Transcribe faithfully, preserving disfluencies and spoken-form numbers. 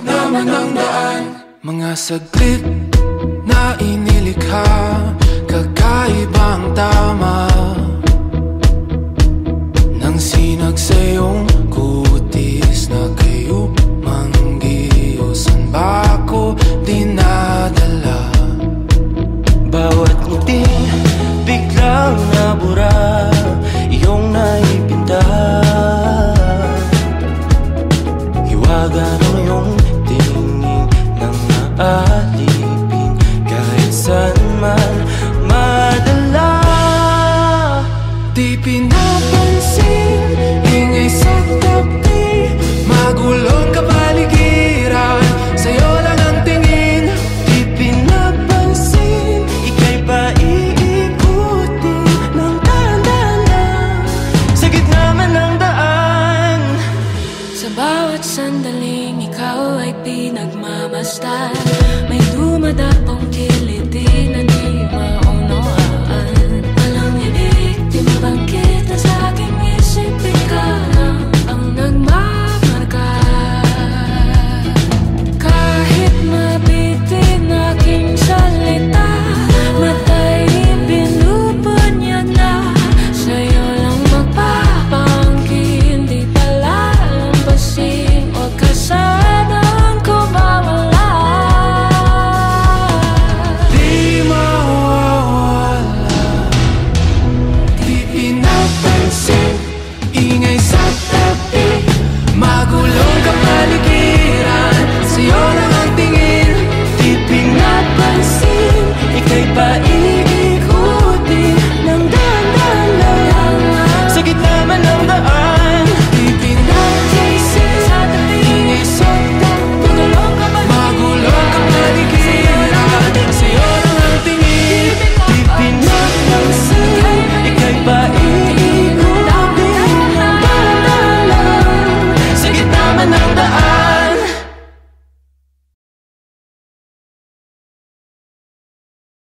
naman ang daan. Mga saglit na inilikha, kakaibang tama nang sinag sa iyong kutis na kayo manggiyosan ba ako dinadala? Bawat ngiting biglang nabura, iyong naipinta. Hiwaga ng iyong tingin nang naalipin, kahit saan man madala. Di pinapansin, ingay sa tabi, magulong kapaligiran, sa'yo lang ang tingin. Di pinapansin, ika'y paiikutin ng dahan-dahan sa gitna man ng daan. Sa bawat sandali